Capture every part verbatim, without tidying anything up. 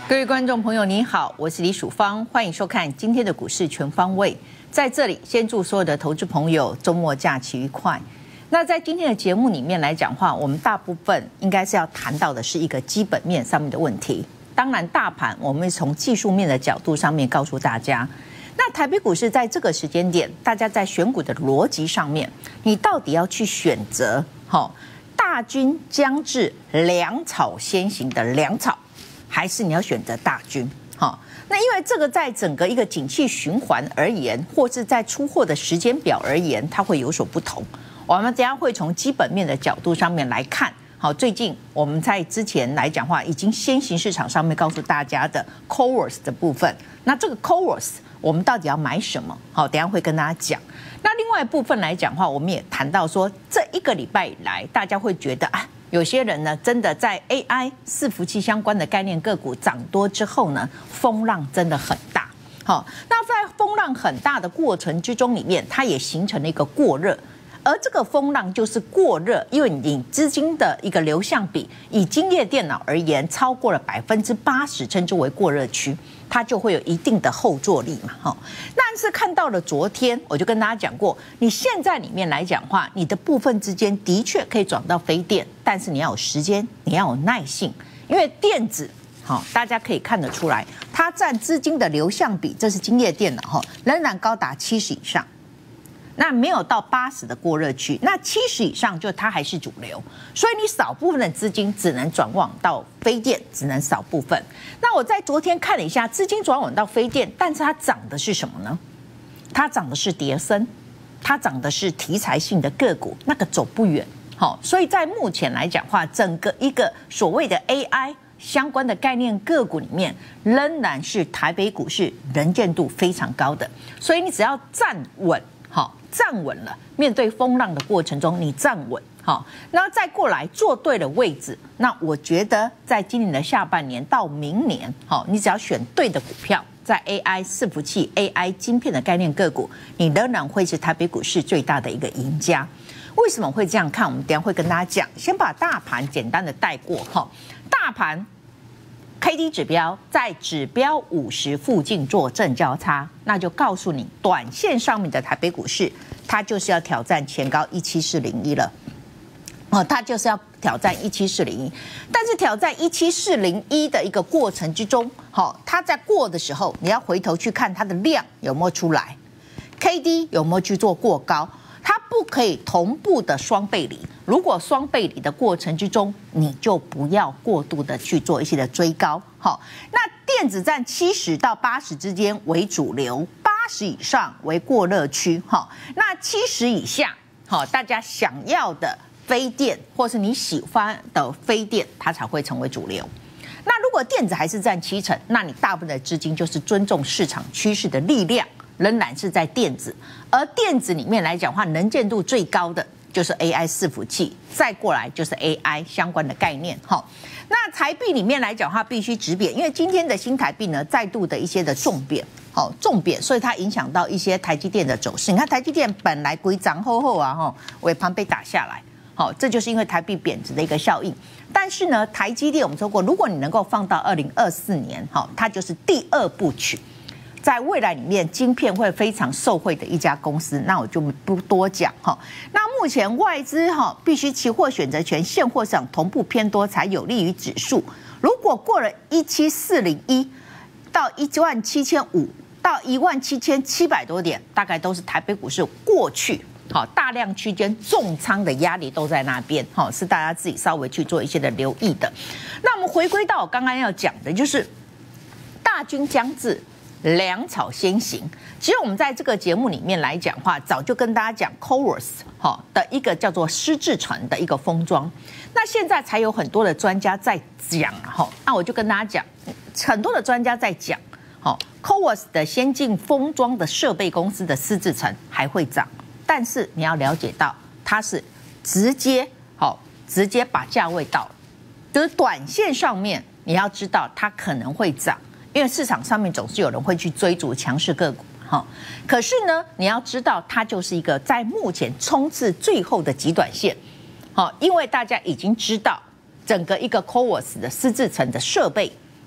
各位观众朋友，你好，我是李曙芳，欢迎收看今天的股市全方位。在这里，先祝所有的投资朋友周末假期愉快。那在今天的节目里面来讲话，我们大部分应该是要谈到的是一个基本面上面的问题。当然，大盘我们从技术面的角度上面告诉大家。那台北股市在这个时间点，大家在选股的逻辑上面，你到底要去选择好、哦、大军将至，粮草先行的粮草，还是你要选择大军？好、哦，那因为这个在整个一个景气循环而言，或是在出货的时间表而言，它会有所不同。我们等一下会从基本面的角度上面来看。好，最近我们在之前来讲话，已经先行市场上面告诉大家的 Coors 的部分。那这个 Coors 我们到底要买什么？好，等一下会跟大家讲。那另外一部分来讲话，我们也谈到说，这一个礼拜以来，大家会觉得啊，有些人呢，真的在 A I 伺服器相关的概念个股涨多之后呢，风浪真的很大。好，那在风浪很大的过程之中里面，它也形成了一个过热。而这个风浪就是过热，因为你资金的一个流向比，以今夜电脑而言，超过了百分之八十，称之为过热区，它就会有一定的后坐力嘛，哈。但是看到了昨天，我就跟大家讲过，你现在里面来讲话，你的部分之间的确可以转到非电，但是你要有时间，你要有耐性，因为电子。好，大家可以看得出来，它占资金的流向比，这是今夜电脑哈，仍然高达七十以上。那没有到八十的过热区，那七十以上就它还是主流，所以你少部分的资金只能转往到非电，只能少部分。那我在昨天看了一下，资金转往到非电，但是它涨的是什么呢？它涨的是跌升，它涨的是题材性的个股，那个走不远。好，所以在目前来讲话，整个一个所谓的 A I 相关的概念个股里面，仍然是台北股市能见度非常高的，所以你只要站稳。好，站稳了，面对风浪的过程中，你站稳，好，然后再过来做对了位置。那我觉得，在今年的下半年到明年，好，你只要选对的股票，在 A I 伺服器、A I 晶片的概念个股，你仍然会是台北股市最大的一个赢家。为什么会这样看？我们等一下会跟大家讲。先把大盘简单的带过，哈，大盘。K D 指标在指标五十附近做正交叉，那就告诉你，短线上面的台北股市，它就是要挑战前高一七四零一了。哦，它就是要挑战一七四零一，但是挑战一七四零一的一个过程之中，好、哦，它在过的时候，你要回头去看它的量有没有出来 ，K D 有没有去做过高。它不可以同步的双背离，如果双背离的过程之中，你就不要过度的去做一些的追高。好，那电子占七十到八十之间为主流，八十以上为过热区。好，那七十以下，好，大家想要的非电或是你喜欢的非电，它才会成为主流。那如果电子还是占七成，那你大部分的资金就是尊重市场趋势的力量。仍然是在电子，而电子里面来讲话，能见度最高的就是 A I 伺服器，再过来就是 A I 相关的概念。好，那台币里面来讲话必须止贬，因为今天的新台币呢再度的一些的重贬，好重贬，所以它影响到一些台积电的走势。你看台积电本来规涨厚厚啊，哈，尾盘被打下来，好，这就是因为台币贬值的一个效应。但是呢，台积电我们说过，如果你能够放到二零二四年，好，它就是第二部曲。在未来里面，晶片会非常受惠的一家公司，那我就不多讲哈。那目前外资哈必须期货选择权现货市场同步偏多，才有利于指数。如果过了一七四零一到一万七千五到一万七千七百多点，大概都是台北股市过去好大量区间重仓的压力都在那边，好是大家自己稍微去做一些的留意的。那我们回归到我刚刚要讲的，就是大军将至。粮草先行，其实我们在这个节目里面来讲话，早就跟大家讲 Coors 哈的一个叫做施制成的一个封装，那现在才有很多的专家在讲哈，那我就跟大家讲，很多的专家在讲，好 Coors 的先进封装的设备公司的施制成还会涨，但是你要了解到它是直接好直接把价位到，就是短线上面你要知道它可能会涨。因为市场上面总是有人会去追逐强势个股，哈。可是呢，你要知道，它就是一个在目前冲刺最后的极短线，好，因为大家已经知道整个一个 Coors 的施制成的设备，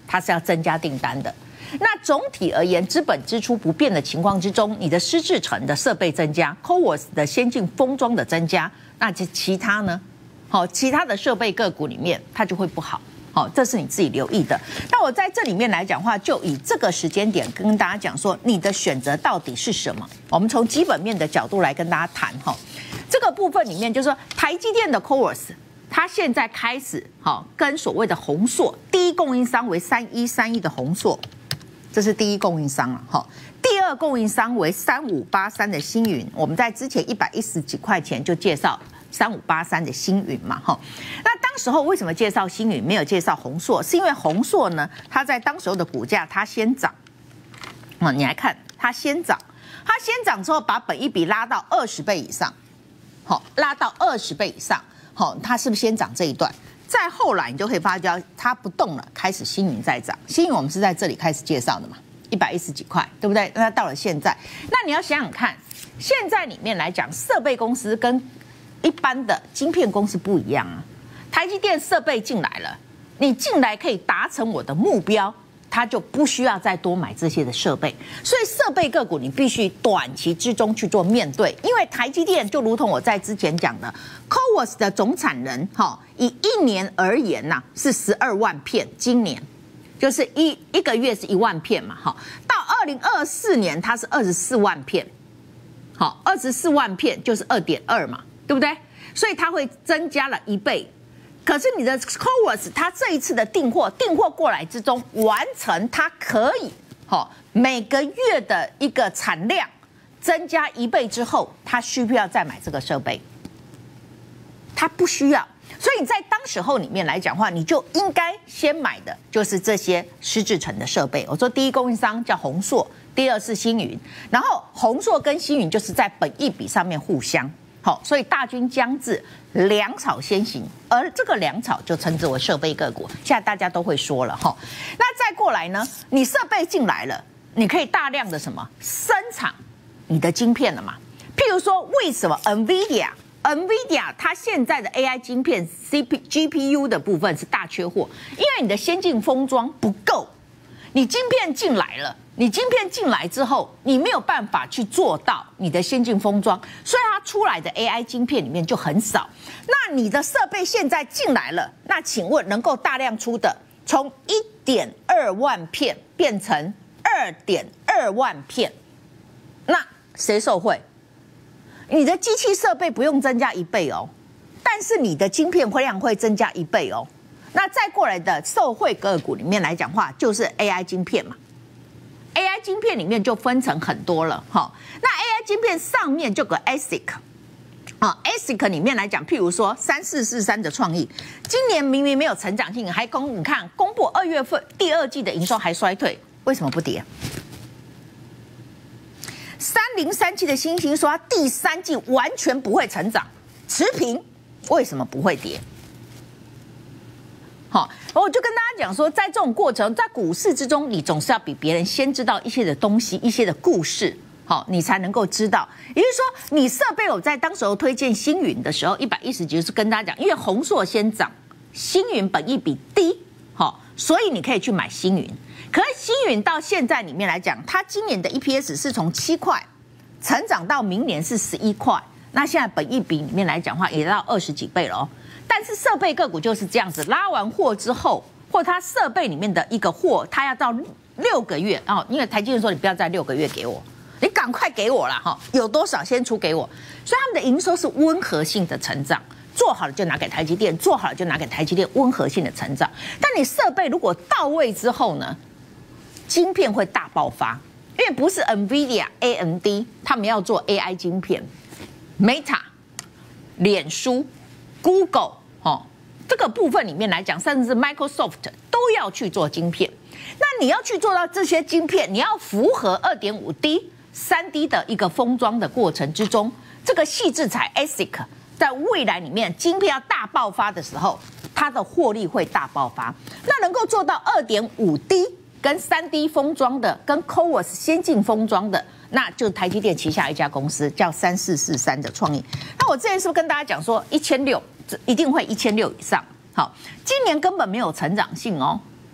它是要增加订单的。那总体而言，资本支出不变的情况之中，你的施制程的设备增加 ，C O V A S 的先进封装的增加，那这其他呢？好，其他的设备个股里面它就会不好。好，这是你自己留意的。那我在这里面来讲话，就以这个时间点跟大家讲说，你的选择到底是什么？我们从基本面的角度来跟大家谈哈。这个部分里面就是说，台积电的 C O V A S。它现在开始好跟所谓的宏硕第一供应商为三一三一的宏硕，这是第一供应商啊，哈。第二供应商为三五八三的星云，我们在之前一百一十几块钱就介绍三五八三的星云嘛，哈。那当时候为什么介绍星云没有介绍宏硕？是因为宏硕呢，它在当时候的股价它先涨，啊，你来看它先涨，它先涨之后把本益比拉到二十倍以上，好，拉到二十倍以上。好，它是不是先涨这一段？再后来你就可以发觉它不动了，开始星云在涨。星云我们是在这里开始介绍的嘛，一百一十几块，对不对？那到了现在，那你要想想看，现在里面来讲，设备公司跟一般的晶片公司不一样啊。台积电设备进来了，你进来可以达成我的目标。他就不需要再多买这些的设备，所以设备个股你必须短期之中去做面对，因为台积电就如同我在之前讲的 ，C O V A S 的总产能，哈，以一年而言呐、啊、是十二万片，今年就是一一个月是一万片嘛，哈，到二零二四年它是二十四万片，好，二十四万片就是二点二嘛，对不对？所以它会增加了一倍。可是你的 C O V A S 它这一次的订货订货过来之中，完成它可以好、哦、每个月的一个产量增加一倍之后，它需不需要再买这个设备？它不需要。所以你在当时候里面来讲话，你就应该先买的就是这些施制程的设备。我说第一供应商叫宏硕，第二是星云，然后宏硕跟星云就是在本益比上面互相。好，所以大军将至，粮草先行，而这个粮草就称之为设备个股。现在大家都会说了哈，那再过来呢，你设备进来了，你可以大量的什么生产你的晶片了嘛？譬如说，为什么 NVIDIA？NVIDIA 它现在的 A I 晶片 C P G P U 的部分是大缺货，因为你的先进封装不够，你晶片进来了。你晶片进来之后，你没有办法去做到你的先进封装，所以它出来的 A I 晶片里面就很少。那你的设备现在进来了，那请问能够大量出的，从一点二万片变成二点二万片，那谁受惠？你的机器设备不用增加一倍哦，但是你的晶片量会增加一倍哦。那再过来的受惠个股里面来讲话，就是 A I 晶片嘛。A I 晶片里面就分成很多了哈，那 A I 晶片上面就有个 A S I C 啊 ，A S I C 里面来讲，譬如说三四四三的创意，今年明明没有成长性，还公你看公布二月份第二季的营收还衰退，为什么不跌？三零三七的星星说它第三季完全不会成长，持平，为什么不会跌？好，我就跟大家讲说，在这种过程，在股市之中，你总是要比别人先知道一些的东西，一些的故事，好，你才能够知道。也就是说，你设备我在当时候推荐星云的时候，一百一十集是跟大家讲，因为宏硕先涨，星云本益比低，好，所以你可以去买星云。可是星云到现在里面来讲，它今年的 E P S 是从七块成长到明年是十一块，那现在本益比里面来讲的话，也到二十几倍了哦。但是设备个股就是这样子，拉完货之后，或它设备里面的一个货，它要到六个月哦，因为台积电说你不要再六个月给我，你赶快给我啦哈，有多少先出给我，所以他们的营收是温和性的成长，做好了就拿给台积电，做好了就拿给台积电，温和性的成长。但你设备如果到位之后呢，晶片会大爆发，因为不是 NVIDIA、A M D 他们要做 A I 晶片 ，Meta、脸书、Google。哦，这个部分里面来讲，甚至是 Microsoft 都要去做晶片。那你要去做到这些晶片，你要符合 二点五 D、三 D 的一个封装的过程之中，这个细制材 A S I C 在未来里面晶片要大爆发的时候，它的获利会大爆发。那能够做到 二点五 D 跟 三 D 封装的，跟 C O V A S 先进封装的，那就是台积电旗下一家公司叫三四四三的创意。那我之前是不是跟大家讲说一千六？一定会一千六以上，好，今年根本没有成长性哦，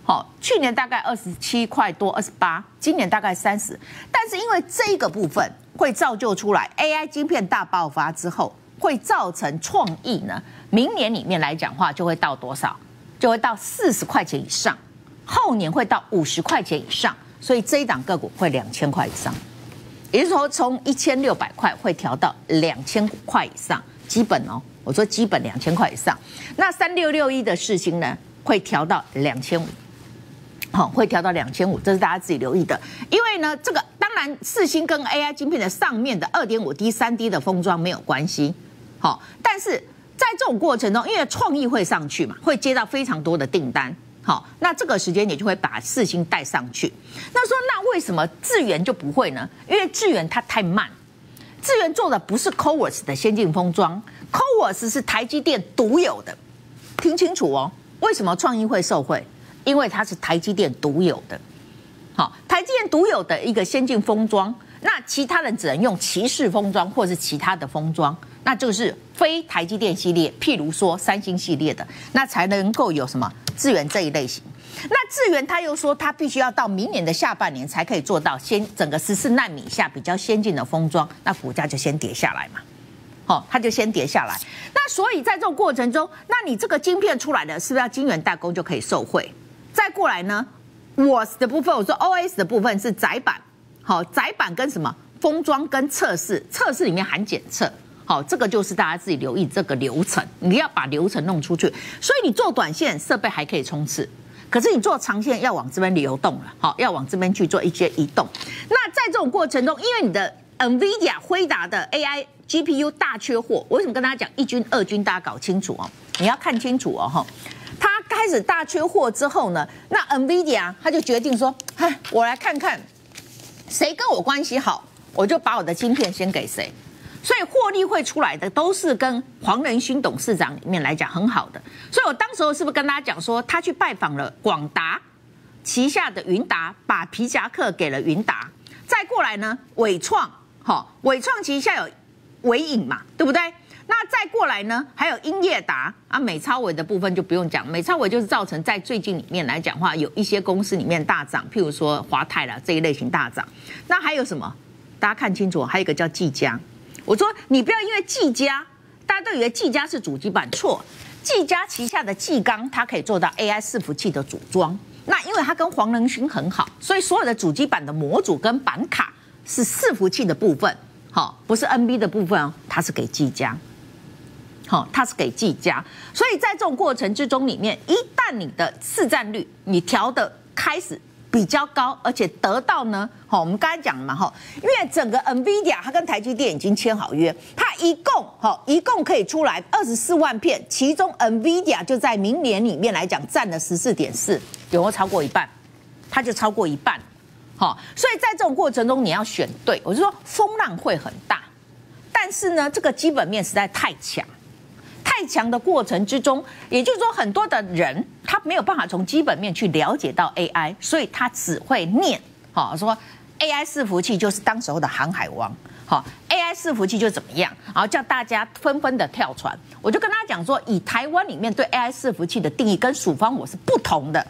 好，去年大概二十七块多，二十八，今年大概三十。但是因为这一个部分会造就出来 A I 晶片大爆发之后，会造成创意呢，明年里面来讲话就会到多少？就会到四十块钱以上，后年会到五十块钱以上，所以这一档个股会两千块以上，也就是说从一千六百块会调到两千块以上，基本哦，我说基本两千块以上。那三六六一的世芯呢，会调到两千五。好，会调到两千五，这是大家自己留意的。因为呢，这个当然世芯跟 A I 晶片的上面的 二点五 D、三 D 的封装没有关系。好，但是在这种过程中，因为创意会上去嘛，会接到非常多的订单。好，那这个时间也就会把世芯带上去。那说那为什么智原就不会呢？因为智原它太慢，智原做的不是 C O V A S 的先进封装 ，C O V A S 是台积电独有的。听清楚哦，为什么创意会受惠？因为它是台积电独有的，好，台积电独有的一个先进封装，那其他人只能用骑士封装或是其他的封装，那就是非台积电系列，譬如说三星系列的，那才能够有什么智原这一类型。那智原他又说，他必须要到明年的下半年才可以做到先整个十四奈米以下比较先进的封装，那股价就先跌下来嘛。好，它就先跌下来。那所以在这种过程中，那你这个晶片出来的，是不是要晶圆代工就可以受惠？再过来呢 ，W A S 的部分，我说 O S 的部分是载板，好，载板跟什么封装跟测试，测试里面含检测，好，这个就是大家自己留意这个流程，你要把流程弄出去。所以你做短线设备还可以冲刺，可是你做长线要往这边流动了，好，要往这边去做一些移动。那在这种过程中，因为你的 NVIDIA 辉达的 A I G P U 大缺货，我为什么跟大家讲一军、二军，大家搞清楚哦，你要看清楚哦，哈。它开始大缺货之后呢，那 NVIDIA 他就决定说，嗨，我来看看谁跟我关系好，我就把我的晶片先给谁。所以获利会出来的都是跟黄仁勋董事长里面来讲很好的。所以我当时候是不是跟大家讲说，他去拜访了广达旗下的云达，把皮夹克给了云达，再过来呢，伟创，好，伟创旗下有伟影嘛，对不对？那再过来呢，还有英业达啊，美超微的部分就不用讲，美超微就是造成在最近里面来讲话，有一些公司里面大涨，譬如说华泰啦这一类型大涨。那还有什么？大家看清楚，还有一个叫技嘉。我说你不要因为技嘉，大家都以为技嘉是主机板，错。技嘉旗下的技刚，它可以做到 A I 伺服器的组装。那因为它跟黄仁勋很好，所以所有的主机板的模组跟板卡是伺服器的部分，好，不是 N B 的部分哦，它是给技嘉。好，它是给技嘉，所以在这种过程之中里面，一旦你的市占率你调的开始比较高，而且得到呢，好，我们刚才讲了嘛，哈，因为整个 NVIDIA 它跟台积电已经签好约，它一共好一共可以出来二十四万片，其中 NVIDIA 就在明年里面来讲占了十四点四，有没有超过一半？它就超过一半，好，所以在这种过程中你要选对，我就说风浪会很大，但是呢，这个基本面实在太强。太强的过程之中，也就是说，很多的人他没有办法从基本面去了解到 A I， 所以他只会念，好说 A I 伺服器就是当时候的航海王，好 A I 伺服器就怎么样，然后叫大家纷纷的跳船。我就跟大家讲说，以台湾里面对 A I 伺服器的定义跟属方我是不同的。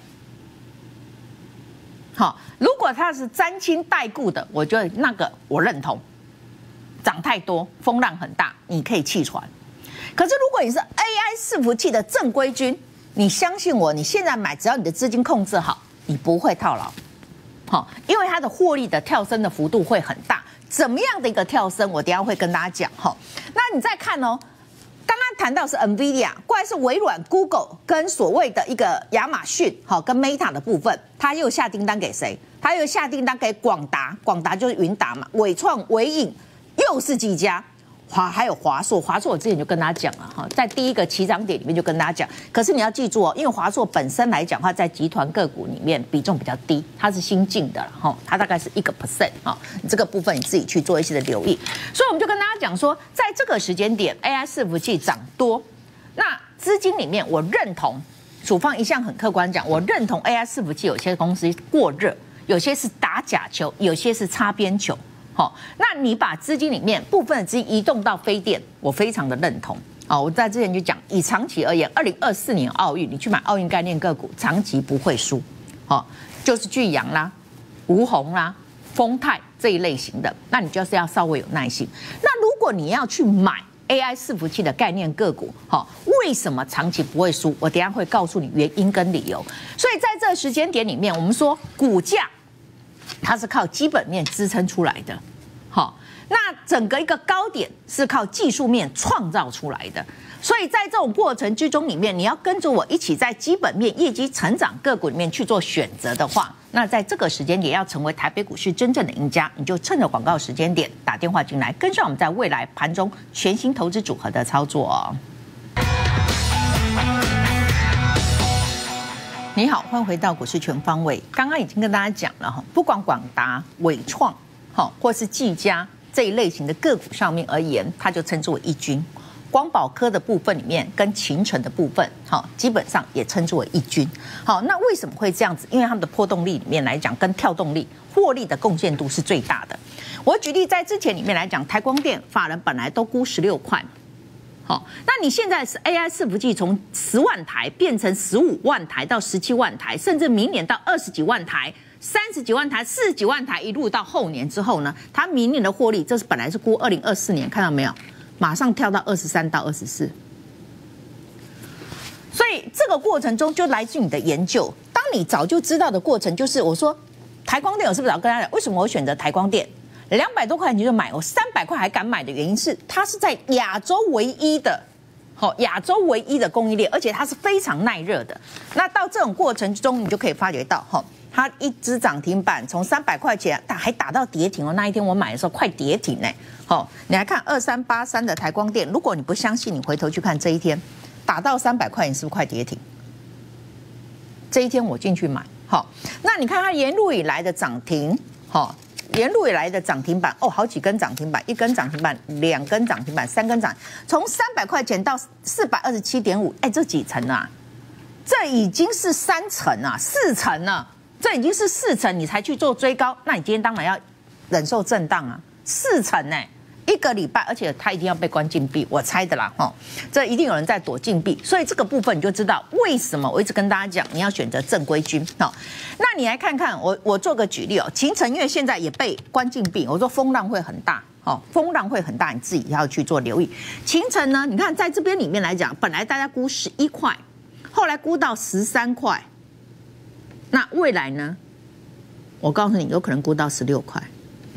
好，如果它是沾亲带故的，我觉得那个我认同，涨太多，风浪很大，你可以弃船。可是如果你是 A I 伺服器的正规军，你相信我，你现在买，只要你的资金控制好，你不会套牢，好，因为它的获利的跳升的幅度会很大。怎么样的一个跳升，我等一下会跟大家讲哈。那你再看哦，刚刚谈到是 NVIDIA， 过来是微软、Google 跟所谓的一个亚马逊，好，跟 Meta 的部分，它又下订单给谁？它又下订单给广达，广达就是云达嘛，伟创、伟影又是技嘉。华还有华硕，华硕我之前就跟大家讲了哈，在第一个起涨点里面就跟大家讲，可是你要记住哦，因为华硕本身来讲的话，在集团个股里面比重比较低，它是新进的哈，它大概是一个 percent 哈，这个部分你自己去做一些的留意。所以我们就跟大家讲说，在这个时间点 ，A I 伺服器涨多，那资金里面我认同，处方一向很客观讲，我认同 A I 伺服器有些公司过热，有些是打假球，有些是擦边球。好，那你把资金里面部分的资金移动到非电，我非常的认同。好，我在之前就讲，以长期而言，二零二四年奥运，你去买奥运概念个股，长期不会输。 好、哦，就是巨阳啦、吴鸿啦、丰泰这一类型的，那你就是要稍微有耐心。那如果你要去买 A I 伺服器的概念个股，好，为什么长期不会输？我等一下会告诉你原因跟理由。所以在这个时间点里面，我们说股价它是靠基本面支撑出来的，好，那整个一个高点是靠技术面创造出来的。所以在这种过程之中里面，你要跟着我一起在基本面、业绩成长个股里面去做选择的话，那在这个时间点要成为台北股市真正的赢家，你就趁着广告时间点打电话进来，跟上我们在未来盘中全新投资组合的操作哦。你好，欢迎回到股市全方位。刚刚已经跟大家讲了哈，不管广达、伟创，好，或是技嘉这一类型的个股上面而言，它就称之为一军。光宝科的部分里面跟勤诚的部分，好，基本上也称之为一军。好，那为什么会这样子？因为他们的波动力里面来讲，跟跳动力、获利的贡献度是最大的。我举例，在之前里面来讲，台光电法人本来都估十六块，好，那你现在是 A I 伺服器从十万台变成十五万台到十七万台，甚至明年到二十几万台。三十几万台、四十几万台，一路到后年之后呢，它明年的获利，这是本来是估二零二四年，看到没有？马上跳到二十三到二十四，所以这个过程中就来自你的研究。当你早就知道的过程，就是我说台光电，我是不是要跟大家讲，为什么我选择台光电？两百多块你就买，我三百块还敢买的原因是，它是在亚洲唯一的，好，亚洲唯一的供应链，而且它是非常耐热的。那到这种过程之中，你就可以发觉到，哈。它一只涨停板从三百块钱打还打到跌停哦，那一天我买的时候快跌停呢。好，你来看二三八三的台光电，如果你不相信，你回头去看这一天打到三百块，你是不是快跌停？这一天我进去买，好，那你看它沿路以来的涨停，好，沿路以来的涨停板哦，好几根涨停板，一根涨停板，两根涨停板，三根涨，从三百块钱到四百二十七点五，哎，这几成啊？这已经是三成啊，四成了。这已经是四成，你才去做追高，那你今天当然要忍受震荡啊！四成呢、欸，一个礼拜，而且它一定要被关禁闭，我猜的啦，哈，这一定有人在躲禁闭，所以这个部分你就知道为什么我一直跟大家讲，你要选择正规军，好，那你来看看我，我做个举例哦，勤诚因为现在也被关禁闭，我说风浪会很大，哦，风浪会很大，你自己要去做留意。勤诚呢，你看在这边里面来讲，本来大家估十一块，后来估到十三块。那未来呢？我告诉你，有可能估到十六块，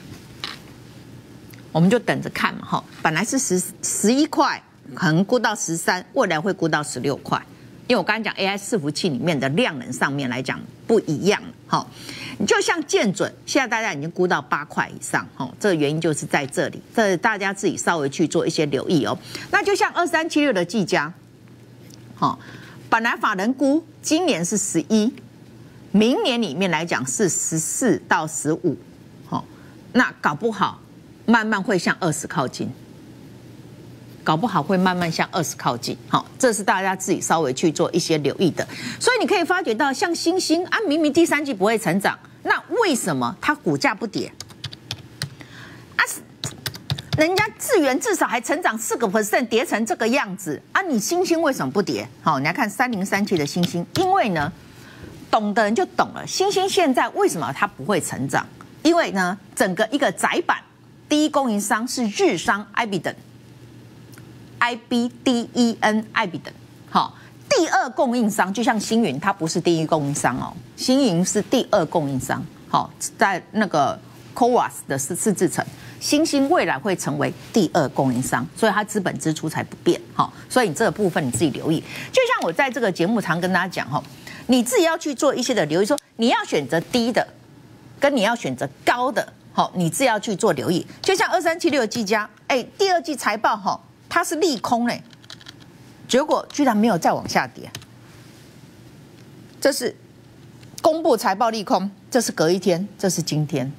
我们就等着看嘛，哈。本来是十十一块，可能估到十三，未来会估到十六块，因为我刚才讲 A I 伺服器里面的量能上面来讲不一样，哈。你就像建准，现在大家已经估到八块以上，哈，这个原因就是在这里，这大家自己稍微去做一些留意哦。那就像二三七六的技嘉，哈，本来法人估今年是十一。明年里面来讲是十四到十五，好，那搞不好慢慢会向二十靠近，搞不好会慢慢向二十靠近，好，这是大家自己稍微去做一些留意的。所以你可以发觉到，像星星啊，明明第三季不会成长，那为什么它股价不跌？啊，人家智原至少还成长四个 percent， 跌成这个样子啊，你星星为什么不跌？好，你来看三零三七的星星，因为呢。懂的人就懂了，星星现在为什么它不会成长？因为呢，整个一个载板第一供应商是日商 I B D N，I B D E N I B D N， 好，第二供应商就像星云，它不是第一供应商哦，星云是第二供应商，好，在那个 C O V A S 的四四制程，星星未来会成为第二供应商，所以它资本支出才不变，好，所以你这个部分你自己留意。就像我在这个节目常跟大家讲哈。你自己要去做一些的留意，说你要选择低的，跟你要选择高的，好，你自己要去做留意。就像二三七六的技嘉，哎，第二季财报哈，它是利空嘞，结果居然没有再往下跌。这是公布财报利空，这是隔一天，这是今天。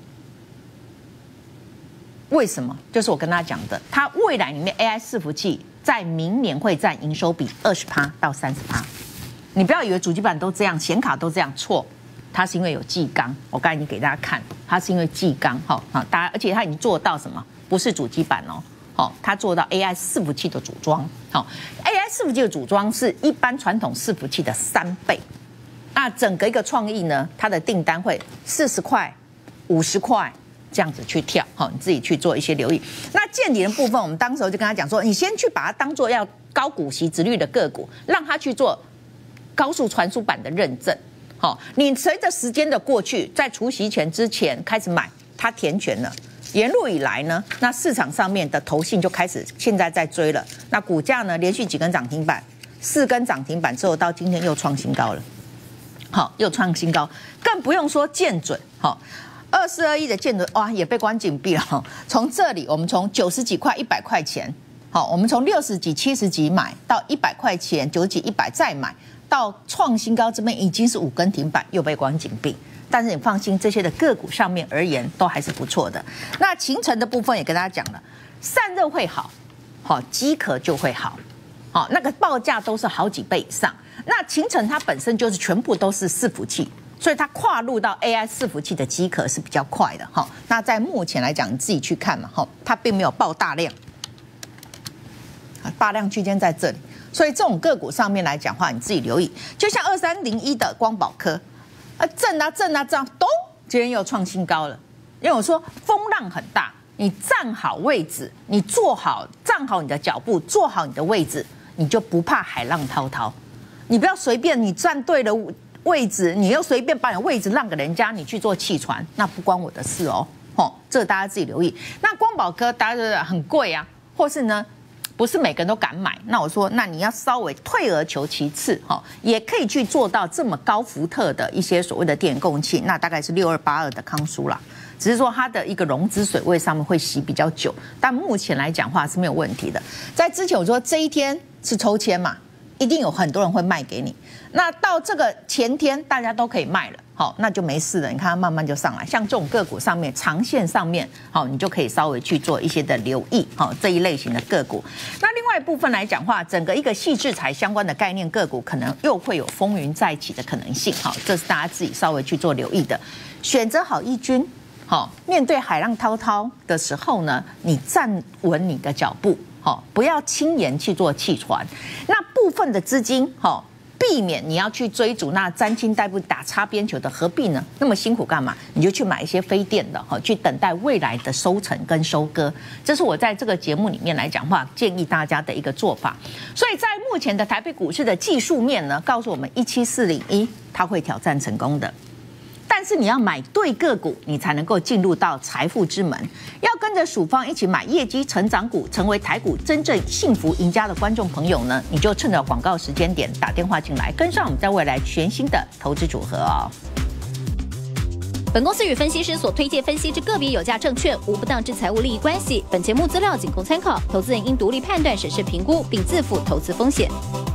为什么？就是我跟大家讲的，它未来里面 A I 伺服器在明年会占营收比二十趴到三十趴。你不要以为主机板都这样，显卡都这样，错，它是因为有技钢。我刚才已经给大家看，它是因为技钢，好啊，大家，而且它已经做到什么？不是主机板哦，好，它做到 A I 伺服器的组装，好 ，A I 伺服器的组装是一般传统伺服器的三倍。 那整个一个创意呢，它的订单会四十块、五十块这样子去跳，好，你自己去做一些留意。那见底的部分，我们当时就跟他讲说，你先去把它当做要高股息殖率的个股，让它去做高速传输版的认证。好，你随着时间的过去，在除息前之前开始买，它填权了。沿路以来呢，那市场上面的投信就开始现在在追了。那股价呢，连续几根涨停板，四根涨停板之后，到今天又创新高了。好，又创新高，更不用说建准。好，二四二一的建准哇，也被关紧闭了。从这里，我们从九十几块、一百块钱，好，我们从六十几、七十几买到一百块钱、九十几、一百再买，到创新高这边已经是五根停板，又被关紧闭。但是你放心，这些的个股上面而言都还是不错的。那秦城的部分也跟大家讲了，散热会好，好机壳就会好，好那个报价都是好几倍以上。那秦城它本身就是全部都是伺服器，所以它跨入到 A I 伺服器的机壳是比较快的哈。那在目前来讲，你自己去看嘛哈，它并没有爆大量，大量区间在这里，所以这种个股上面来讲话，你自己留意。就像二三零一的光宝科。啊，震啊震啊震，咚！今天又创新高了。因为我说风浪很大，你站好位置，你坐好，站好你的脚步，坐好你的位置，你就不怕海浪滔滔。你不要随便，你站对了位置，你又随便把你的位置让给人家，你去做气船，那不关我的事哦。吼，这个大家自己留意。那光宝科大家觉得很贵啊，或是呢？不是每个人都敢买，那我说，那你要稍微退而求其次，哈，也可以去做到这么高伏特的一些所谓的电供器，那大概是六二八二的康舒啦，只是说它的一个融资水位上面会洗比较久，但目前来讲话是没有问题的。在之前我说这一天是抽签嘛，一定有很多人会卖给你，那到这个前天大家都可以卖了。好，那就没事了。你看它慢慢就上来，像这种个股上面，长线上面，好，你就可以稍微去做一些的留意，好，这一类型的个股。那另外一部分来讲话，整个一个矽智财相关的概念个股，可能又会有风云再起的可能性，好，这是大家自己稍微去做留意的。选择好一军，好，面对海浪滔滔的时候呢，你站稳你的脚步，好，不要轻言去做气船。那部分的资金，好。避免你要去追逐那沾亲带故打擦边球的，何必呢？那么辛苦干嘛？你就去买一些非电的，哈，去等待未来的收成跟收割。这是我在这个节目里面来讲话，建议大家的一个做法。所以在目前的台北股市的技术面呢，告诉我们一七四零一它会挑战成功的。但是你要买对个股，你才能够进入到财富之门。要跟着曙芳一起买业绩成长股，成为台股真正幸福赢家的观众朋友呢，你就趁着广告时间点打电话进来，跟上我们在未来全新的投资组合哦。 本公司与分析师所推荐分析之个别有价证券无不当之财务利益关系。本节目资料仅供参考，投资人应独立判断、审视、评估，并自负投资风险。